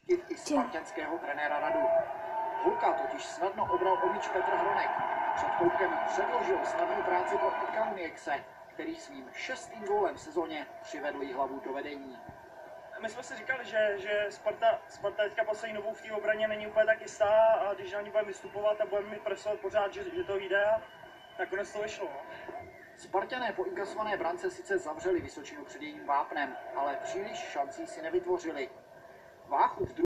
i spartanského trenéra Radu. Hulka totiž snadno obral o míč Petr Hronek. Před koukem předložil snadnou práci pro Ikaniekse, který svým 6. gólem v sezóně přivedl Jihlavu do vedení. My jsme si říkali, že Sparta teďka poslední dobou v té obraně není úplně tak jistá a když na ní budeme vystupovat a budeme mi presovat pořád, že to jde a nakonec to vyšlo. Spartané po inkasované brance sice zavřeli Vysočinu před jejím vápnem, ale příliš šancí si nevytvořili. Váchu v